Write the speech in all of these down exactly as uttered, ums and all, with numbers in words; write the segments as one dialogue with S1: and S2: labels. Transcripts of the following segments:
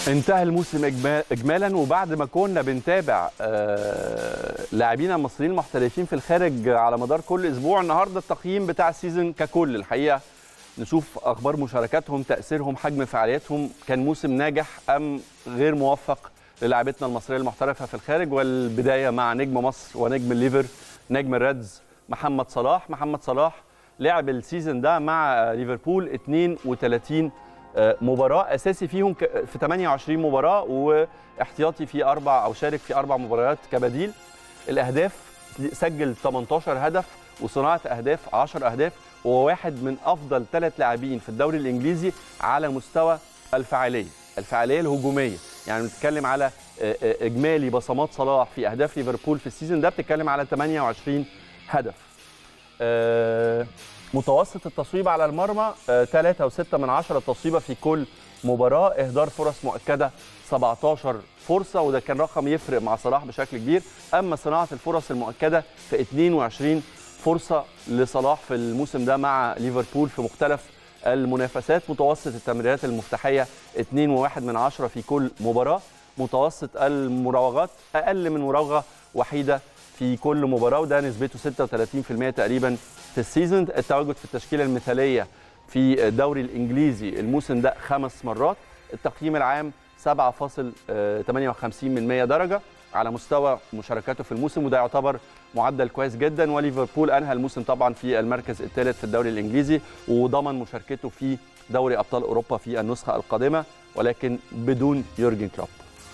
S1: انتهى الموسم اجمالا، وبعد ما كنا بنتابع لاعبين المصريين المحترفين في الخارج على مدار كل اسبوع، النهارده التقييم بتاع السيزون ككل الحقيقه نشوف اخبار مشاركاتهم، تاثيرهم، حجم فعالياتهم، كان موسم ناجح ام غير موفق للاعبتنا المصريه المحترفه في الخارج. والبدايه مع نجم مصر ونجم الليفر نجم الريدز محمد صلاح. محمد صلاح لعب السيزون ده مع ليفربول اثنين وثلاثين مباراة، أساسي فيهم في ثمانية وعشرين مباراة، واحتياطي في أربع أو شارك في أربع مباريات كبديل. الأهداف سجل ثمانية عشر هدف وصناعة أهداف عشر أهداف، وهو واحد من أفضل ثلاث لاعبين في الدوري الإنجليزي على مستوى الفعالية الفعالية الهجومية. يعني بنتكلم على إجمالي بصمات صلاح في أهداف ليفربول في السيزون ده بتتكلم على ثمانية وعشرين هدف. أه متوسط التصويب على المرمى ثلاثة وستة من عشرة تصويبه في كل مباراه، اهدار فرص مؤكده سبعة عشر فرصه، وده كان رقم يفرق مع صلاح بشكل كبير. اما صناعه الفرص المؤكده في اثنين وعشرين فرصه لصلاح في الموسم ده مع ليفربول في مختلف المنافسات. متوسط التمريرات المفتاحيه اثنين وواحد من عشرة في كل مباراه. متوسط المراوغات اقل من مراوغه وحيده في كل مباراه، وده نسبته ستة وثلاثين بالمئة تقريبا في السيزون. التواجد في التشكيله المثاليه في الدوري الانجليزي الموسم ده خمس مرات. التقييم العام سبعة فاصل ثمانية وخمسين من مئة درجه على مستوى مشاركاته في الموسم، وده يعتبر معدل كويس جدا. وليفربول انهى الموسم طبعا في المركز الثالث في الدوري الانجليزي، وضمن مشاركته في دوري ابطال اوروبا في النسخه القادمه، ولكن بدون يورجن كلوب.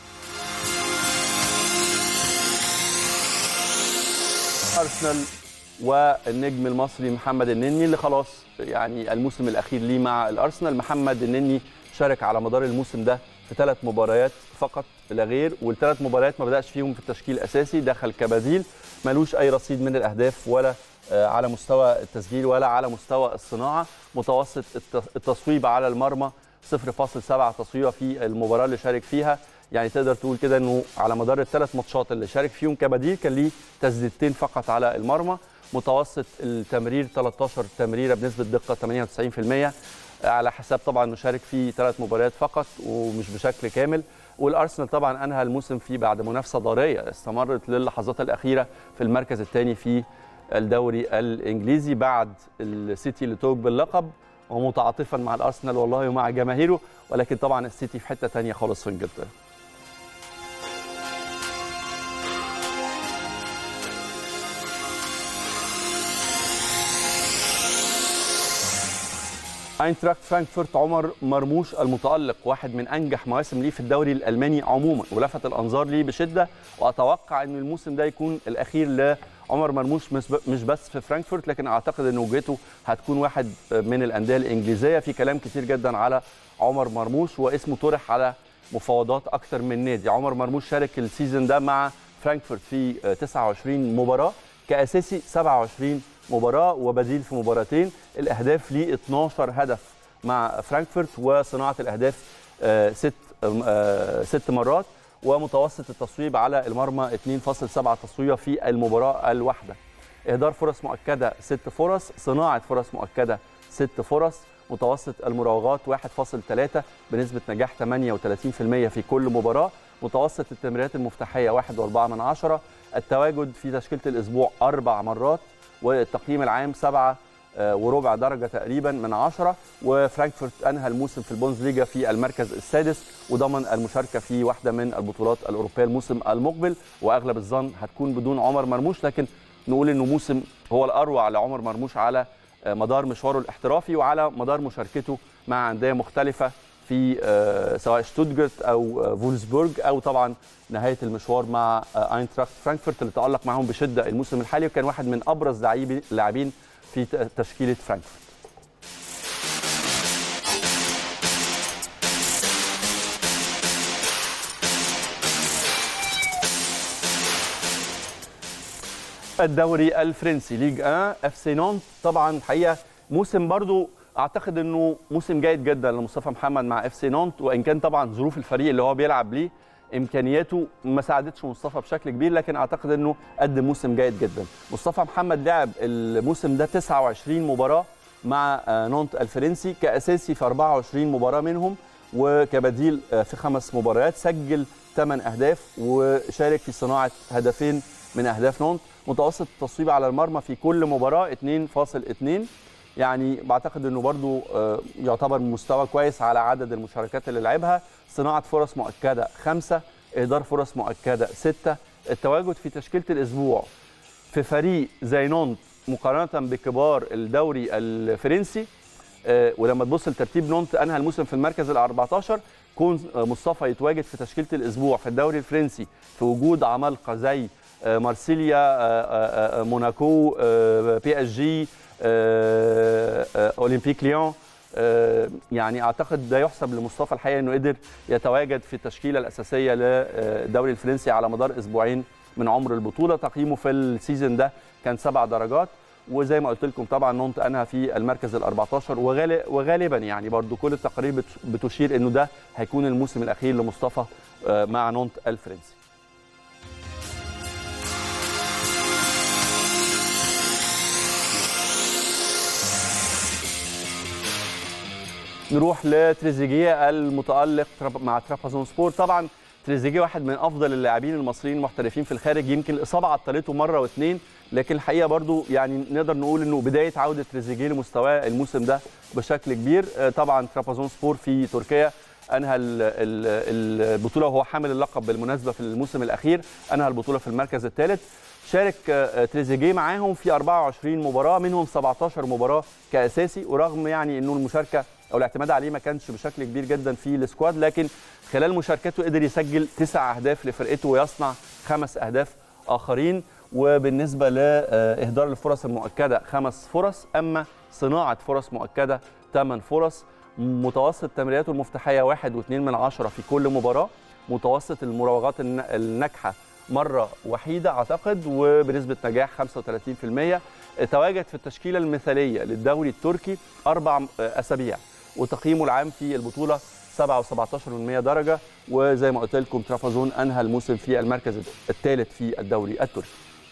S1: أرسنال والنجم المصري محمد النني اللي خلاص يعني الموسم الأخير ليه مع الأرسنال. محمد النني شارك على مدار الموسم ده في ثلاث مباريات فقط لا غير، والثلاث مباريات ما بدأش فيهم في التشكيل الأساسي، دخل كبديل، ملوش أي رصيد من الأهداف ولا على مستوى التسجيل ولا على مستوى الصناعة. متوسط التصويب على المرمى صفر فاصل سبعة تصويبة في المباراة اللي شارك فيها. يعني تقدر تقول كده انه على مدار الثلاث ماتشات اللي شارك فيهم كبديل كان ليه تسديدتين فقط على المرمى. متوسط التمرير ثلاثة عشر تمريره بنسبه دقه ثمانية وتسعين بالمئة، على حساب طبعا انه شارك في ثلاث مباريات فقط ومش بشكل كامل. والارسنال طبعا انهى الموسم فيه بعد منافسه ضاريه استمرت للحظات الاخيره في المركز الثاني في الدوري الانجليزي بعد السيتي اللي توج باللقب، ومتعاطفا مع الارسنال والله ومع جماهيره، ولكن طبعا السيتي في حته ثانيه خالص في انجلترا. اينتراخت فرانكفورت عمر مرموش المتألق، واحد من انجح مواسم ليه في الدوري الالماني عموما، ولفت الانظار ليه بشده، واتوقع ان الموسم ده يكون الاخير لعمر مرموش مش بس في فرانكفورت، لكن اعتقد ان وجهته هتكون واحد من الانديه الانجليزيه. في كلام كتير جدا على عمر مرموش، واسمه طرح على مفاوضات اكتر من نادي. عمر مرموش شارك السيزون ده مع فرانكفورت في تسعة وعشرين مباراه، كاساسي سبعة وعشرين مباراه وبديل في مباراتين. الاهداف ليه اثناشر هدف مع فرانكفورت، وصناعه الاهداف ست ست مرات، ومتوسط التصويب على المرمى اثنين فاصل سبعة تصويبه في المباراه الواحده. اهدار فرص مؤكده ست فرص، صناعه فرص مؤكده ست فرص. متوسط المراوغات واحد فاصل ثلاثة بنسبه نجاح ثمانية وثلاثين بالمئة في كل مباراه. متوسط التمريرات المفتاحيه واحد فاصل أربعة من عشرة. التواجد في تشكيله الاسبوع اربع مرات، والتقييم العام سبعة وربع درجه تقريبا من عشرة. وفرانكفورت انهى الموسم في البوندسليغا في المركز السادس، وضمن المشاركه في واحده من البطولات الاوروبيه الموسم المقبل، واغلب الظن هتكون بدون عمر مرموش، لكن نقول انه موسم هو الاروع لعمر مرموش على مدار مشواره الاحترافي وعلى مدار مشاركته مع انديه مختلفه في سواء شتوتجارت او فولسبورغ، او طبعا نهايه المشوار مع اينتراخت فرانكفورت اللي تألق معهم بشده الموسم الحالي، وكان واحد من ابرز لاعبين في تشكيله فرانكفورت. الدوري الفرنسي ليج واحد اف سي نونت، طبعا الحقيقه موسم برضو اعتقد انه موسم جيد جدا لمصطفى محمد مع اف سي نونت، وان كان طبعا ظروف الفريق اللي هو بيلعب ليه امكانياته ما ساعدتش مصطفى بشكل كبير، لكن اعتقد انه قدم موسم جيد جدا. مصطفى محمد لعب الموسم ده تسعة وعشرين مباراه مع نونت الفرنسي كاساسي في أربعة وعشرين مباراه منهم، وكبديل في خمس مباريات سجل ثمان اهداف وشارك في صناعه هدفين من اهداف نونت. متوسط التصويب على المرمى في كل مباراه اثنين فاصل اثنين، يعني بعتقد انه برضو يعتبر مستوى كويس على عدد المشاركات اللي لعبها. صناعه فرص مؤكده خمسه، اهدار فرص مؤكده سته. التواجد في تشكيله الاسبوع في فريق زي نونت مقارنه بكبار الدوري الفرنسي، ولما تبص لترتيب نونت انهى الموسم في المركز ال أربعتاشر، كون مصطفى يتواجد في تشكيله الاسبوع في الدوري الفرنسي في وجود عمالقه زي مارسيليا، موناكو، بي اس جي، اولمبيك ليون، يعني اعتقد ده يحسب لمصطفى الحقيقه انه قدر يتواجد في التشكيله الاساسيه للدوري الفرنسي على مدار اسبوعين من عمر البطوله. تقييمه في السيزون ده كان سبع درجات، وزي ما قلت لكم طبعا نونت انهى في المركز ال أربعتاشر، وغالبا يعني برضو كل التقارير بتشير انه ده هيكون الموسم الاخير لمصطفى مع نونت الفرنسي. نروح لتريزيجيه المتألق مع ترابزون سبور. طبعا تريزيجيه واحد من افضل اللاعبين المصريين المحترفين في الخارج، يمكن الاصابه عطلته مره واثنين، لكن الحقيقه برضو يعني نقدر نقول انه بدايه عوده تريزيجيه لمستواه الموسم ده بشكل كبير. طبعا ترابزون سبور في تركيا انهى البطوله وهو حامل اللقب بالمناسبه في الموسم الاخير، انهى البطوله في المركز الثالث. شارك تريزيجيه معاهم في أربعة وعشرين مباراه، منهم سبعتاشر مباراه كاساسي، ورغم يعني انه المشاركه او الاعتماد عليه ما كانش بشكل كبير جدا في السكواد، لكن خلال مشاركته قدر يسجل تسع اهداف لفرقته ويصنع خمس اهداف اخرين. وبالنسبه لاهدار الفرص المؤكده خمس فرص، اما صناعه فرص مؤكده ثمان فرص. متوسط تمريراته المفتاحيه واحد واثنين من عشرة في كل مباراه. متوسط المراوغات الناجحه مره وحيده اعتقد، وبنسبه نجاح خمسة وثلاثين بالمئة. تواجد في التشكيله المثاليه للدوري التركي اربع اسابيع، وتقييمه العام في البطوله سبعة وسبعتاشر بالمئة درجه. وزي ما قلت لكم ترابزون انهى الموسم في المركز الثالث في الدوري التركي.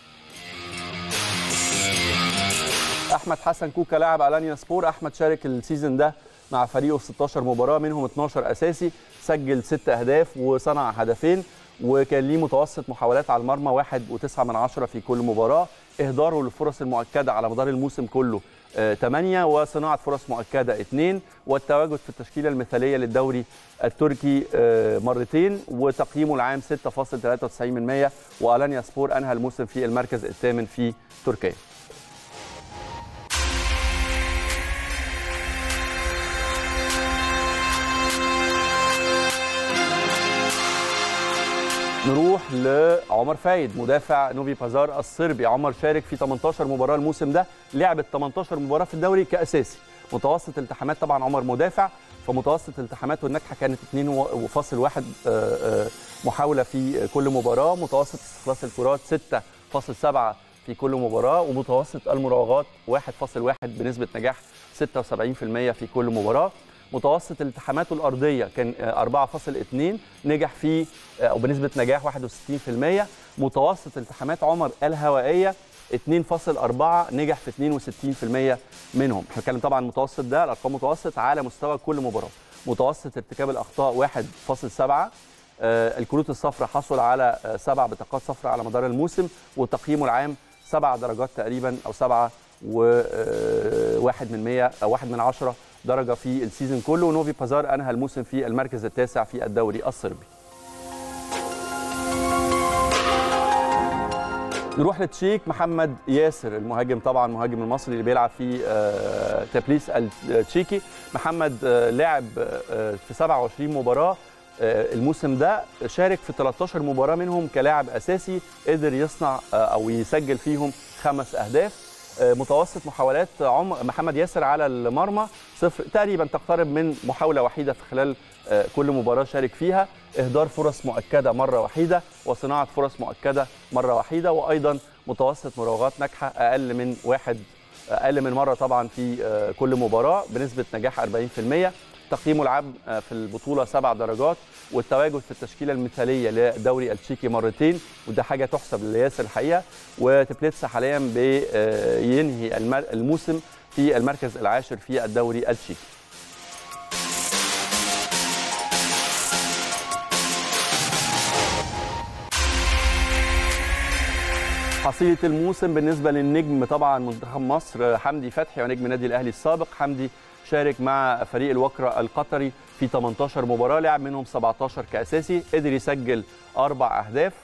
S1: احمد حسن كوكا لاعب الانيا سبور. احمد شارك السيزون ده مع فريقه في ستاشر مباراه، منهم اتناشر اساسي، سجل ست اهداف وصنع هدفين، وكان ليه متوسط محاولات على المرمى واحد وتسعة من عشرة في كل مباراه. اهداره للفرص المؤكده على مدار الموسم كله ثمانية، وصناعه فرص مؤكده اثنين، والتواجد في التشكيله المثاليه للدوري التركي مرتين، وتقييمه العام ستة فاصل ثلاثة وتسعين بالمئة. والانيا سبور انهى الموسم في المركز الثامن في تركيا. نروح لعمر فايد مدافع نوفي بازار الصربي. عمر شارك في تمنتاشر مباراه الموسم ده، لعب تمنتاشر مباراه في الدوري كاساسي. متوسط التحامات، طبعا عمر مدافع، فمتوسط التحاماته الناجحه كانت اثنين فاصل واحد محاوله في كل مباراه. متوسط استخلاص الكرات ستة فاصل سبعة في كل مباراه، ومتوسط المراوغات واحد فاصل واحد بنسبه نجاح ستة وسبعين بالمئة في كل مباراه. متوسط التحاماته الارضيه كان أربعة فاصل اثنين، نجح فيه او بنسبه نجاح واحد وستين بالمئة. متوسط التحامات عمر الهوائيه اثنين فاصل أربعة، نجح في اثنين وستين بالمئة منهم. احنا بنتكلم طبعا متوسط، ده الارقام متوسط على مستوى كل مباراه. متوسط ارتكاب الاخطاء واحد فاصل سبعة. آه الكروت الصفراء حصل على آه سبع بطاقات صفراء على مدار الموسم، وتقييمه العام سبع درجات تقريبا او سبعة وواحد من مئة او واحد من عشرة درجه في السيزون كله. ونوفي بازار انهى الموسم في المركز التاسع في الدوري الصربي. نروح للتشيك. محمد ياسر المهاجم، طبعا مهاجم المصري اللي بيلعب في تبليس التشيكي. محمد لعب في سبعة وعشرين مباراه الموسم ده، شارك في تلتاشر مباراه منهم كلاعب اساسي، قدر يصنع او يسجل فيهم خمس اهداف. متوسط محاولات عمر محمد ياسر على المرمى صفر، تقريبا تقترب من محاوله وحيده في خلال كل مباراه شارك فيها. اهدار فرص مؤكده مره وحيده، وصناعه فرص مؤكده مره وحيده، وايضا متوسط مراوغات ناجحه اقل من واحد اقل من مره طبعا في كل مباراه بنسبه نجاح أربعين بالمئة. تقييمه العام في البطوله سبع درجات، والتواجد في التشكيله المثاليه للدوري التشيكي مرتين، وده حاجه تحسب لياسر الحقيقه. وتبليتس حاليا بينهي الموسم في المركز العاشر في الدوري التشيكي. حصيلة الموسم بالنسبة للنجم طبعا منتخب مصر حمدي فتحي ونجم النادي الأهلي السابق. حمدي شارك مع فريق الوكرة القطري في ثمانية عشر مباراة، لعب منهم سبعتاشر كأساسي، قدر يسجل أربع أهداف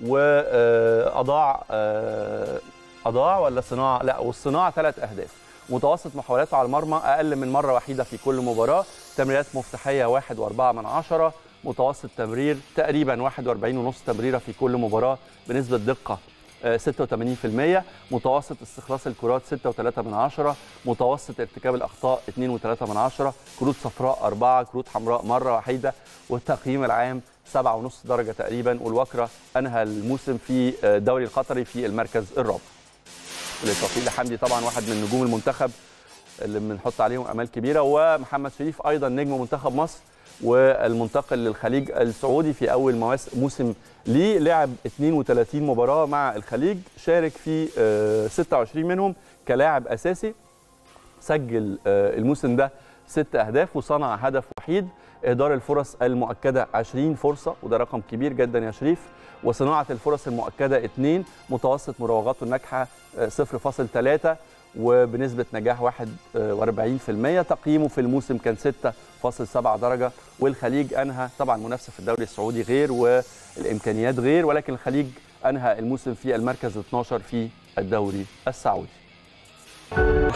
S1: وأضاع أضاع ولا صناعة؟ لا، والصناعة ثلاث أهداف. متوسط محاولاته على المرمى أقل من مرة وحيدة في كل مباراة. تمريرات مفتاحية واحد وأربعة من عشرة. متوسط تمرير تقريبا واحد وأربعين ونص تمريرة في كل مباراة بنسبة دقة ستة وثمانين بالمئة. متوسط استخلاص الكرات ستة وثلاثة من عشرة. متوسط ارتكاب الأخطاء اثنين وثلاثة من عشرة. كروت صفراء أربعة، كروت حمراء مرة وحيدة. والتقييم العام سبعة ونص درجة تقريبا. والوكرة أنهى الموسم في الدوري القطري في المركز الرابع. بالتوفيق لحمدي طبعا، واحد من نجوم المنتخب اللي بنحط عليهم امال كبيره. ومحمد شريف ايضا نجم منتخب مصر والمنتقل للخليج السعودي في اول موسم ليه، لعب اثنين وثلاثين مباراه مع الخليج، شارك في ستة وعشرين منهم كلاعب اساسي. سجل الموسم ده ست اهداف وصنع هدف وحيد. اهدار الفرص المؤكده عشرين فرصه، وده رقم كبير جدا يا شريف. وصناعه الفرص المؤكده اثنين. متوسط مراوغاته الناجحه صفر فاصلة ثلاثة وبنسبه نجاح واحد وأربعين بالمئة. تقييمه في الموسم كان ستة فاصلة سبعة درجه. والخليج انهى طبعا منافسه في الدوري السعودي غير والامكانيات غير، ولكن الخليج انهى الموسم في المركز اثناشر في الدوري السعودي.